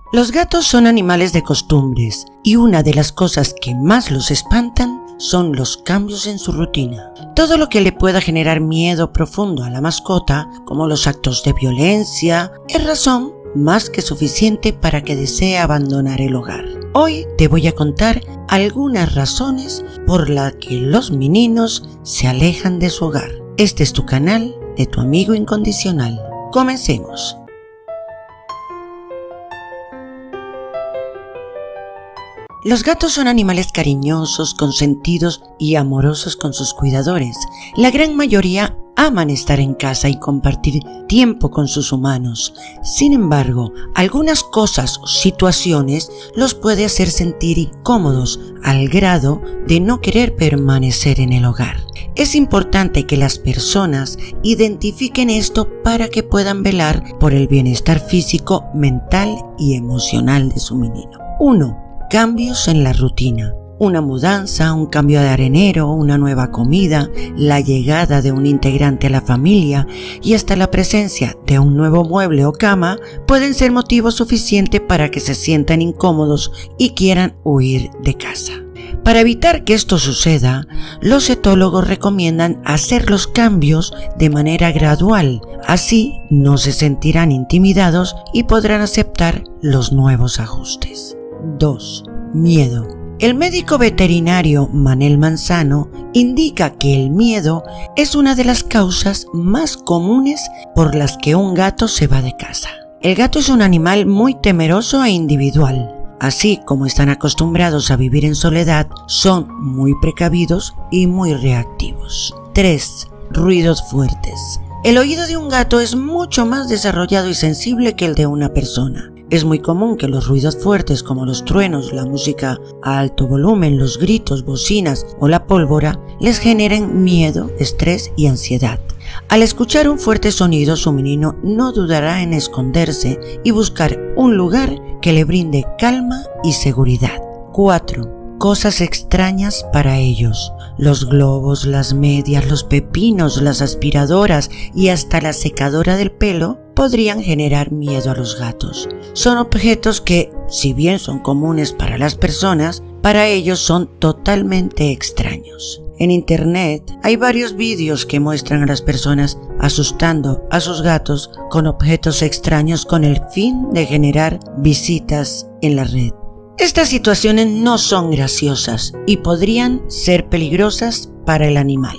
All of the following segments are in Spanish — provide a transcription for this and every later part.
Los gatos son animales de costumbres y una de las cosas que más los espantan son los cambios en su rutina. Todo lo que le pueda generar miedo profundo a la mascota, como los actos de violencia, es razón más que suficiente para que desee abandonar el hogar. Hoy te voy a contar algunas razones por las que los meninos se alejan de su hogar. Este es tu canal de tu amigo incondicional. Comencemos. Los gatos son animales cariñosos, consentidos y amorosos con sus cuidadores. La gran mayoría aman estar en casa y compartir tiempo con sus humanos. Sin embargo, algunas cosas o situaciones los puede hacer sentir incómodos al grado de no querer permanecer en el hogar. Es importante que las personas identifiquen esto para que puedan velar por el bienestar físico, mental y emocional de su menino. 1. Cambios en la rutina. Una mudanza, un cambio de arenero, una nueva comida, la llegada de un integrante a la familia y hasta la presencia de un nuevo mueble o cama pueden ser motivo suficiente para que se sientan incómodos y quieran huir de casa. Para evitar que esto suceda, los etólogos recomiendan hacer los cambios de manera gradual, así no se sentirán intimidados y podrán aceptar los nuevos ajustes. 2. Miedo. El médico veterinario Manel Manzano indica que el miedo es una de las causas más comunes por las que un gato se va de casa. El gato es un animal muy temeroso e individual. Así como están acostumbrados a vivir en soledad, son muy precavidos y muy reactivos. 3. Ruidos fuertes. El oído de un gato es mucho más desarrollado y sensible que el de una persona. Es muy común que los ruidos fuertes como los truenos, la música a alto volumen, los gritos, bocinas o la pólvora les generen miedo, estrés y ansiedad. Al escuchar un fuerte sonido, su menino no dudará en esconderse y buscar un lugar que le brinde calma y seguridad. 4. Cosas extrañas para ellos. Los globos, las medias, los pepinos, las aspiradoras y hasta la secadora del pelo podrían generar miedo a los gatos. Son objetos que, si bien son comunes para las personas, para ellos son totalmente extraños. En internet hay varios vídeos que muestran a las personas asustando a sus gatos con objetos extraños con el fin de generar visitas en la red. Estas situaciones no son graciosas y podrían ser peligrosas para el animal.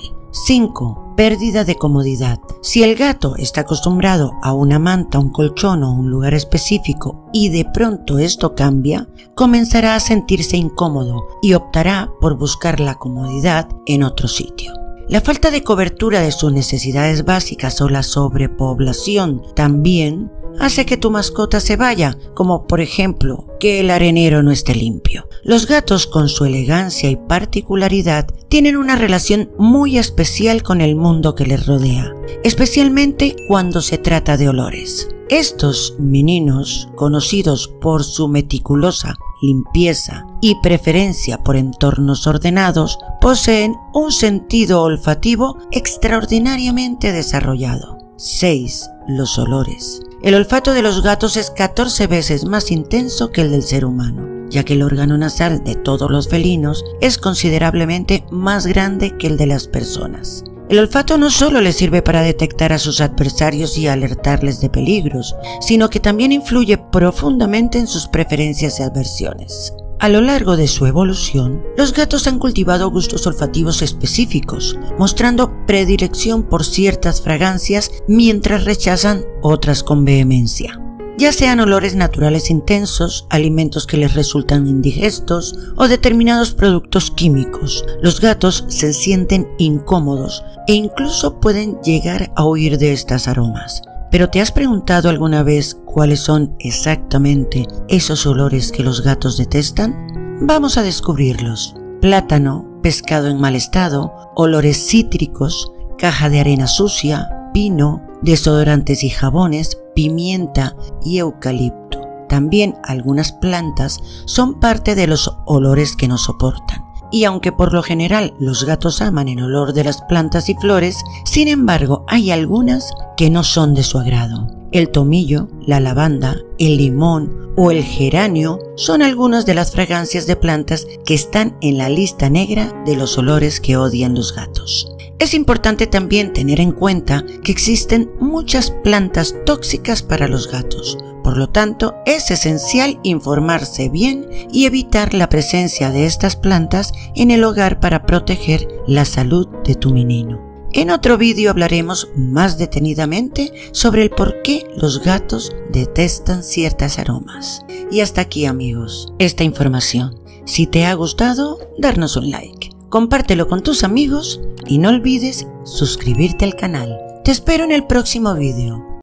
5. Pérdida de comodidad. Si el gato está acostumbrado a una manta, un colchón o un lugar específico y de pronto esto cambia, comenzará a sentirse incómodo y optará por buscar la comodidad en otro sitio. La falta de cobertura de sus necesidades básicas o la sobrepoblación también hace que tu mascota se vaya, como por ejemplo que el arenero no esté limpio. Los gatos, con su elegancia y particularidad, tienen una relación muy especial con el mundo que les rodea, especialmente cuando se trata de olores. Estos meninos, conocidos por su meticulosa limpieza y preferencia por entornos ordenados, poseen un sentido olfativo extraordinariamente desarrollado. 6. Los olores. El olfato de los gatos es 14 veces más intenso que el del ser humano, ya que el órgano nasal de todos los felinos es considerablemente más grande que el de las personas. El olfato no solo les sirve para detectar a sus adversarios y alertarles de peligros, sino que también influye profundamente en sus preferencias y aversiones. A lo largo de su evolución, los gatos han cultivado gustos olfativos específicos, mostrando predilección por ciertas fragancias mientras rechazan otras con vehemencia. Ya sean olores naturales intensos, alimentos que les resultan indigestos o determinados productos químicos, los gatos se sienten incómodos e incluso pueden llegar a huir de estos aromas. ¿Pero te has preguntado alguna vez cuáles son exactamente esos olores que los gatos detestan? Vamos a descubrirlos. Plátano, pescado en mal estado, olores cítricos, caja de arena sucia, pino, desodorantes y jabones, pimienta y eucalipto. También algunas plantas son parte de los olores que no soportan. Y aunque por lo general los gatos aman el olor de las plantas y flores, sin embargo hay algunas que no son de su agrado. El tomillo, la lavanda, el limón o el geranio son algunas de las fragancias de plantas que están en la lista negra de los olores que odian los gatos. Es importante también tener en cuenta que existen muchas plantas tóxicas para los gatos. Por lo tanto, es esencial informarse bien y evitar la presencia de estas plantas en el hogar para proteger la salud de tu menino. En otro vídeo hablaremos más detenidamente sobre el por qué los gatos detestan ciertos aromas. Y hasta aquí, amigos, esta información. Si te ha gustado, darnos un like, compártelo con tus amigos y no olvides suscribirte al canal. Te espero en el próximo vídeo.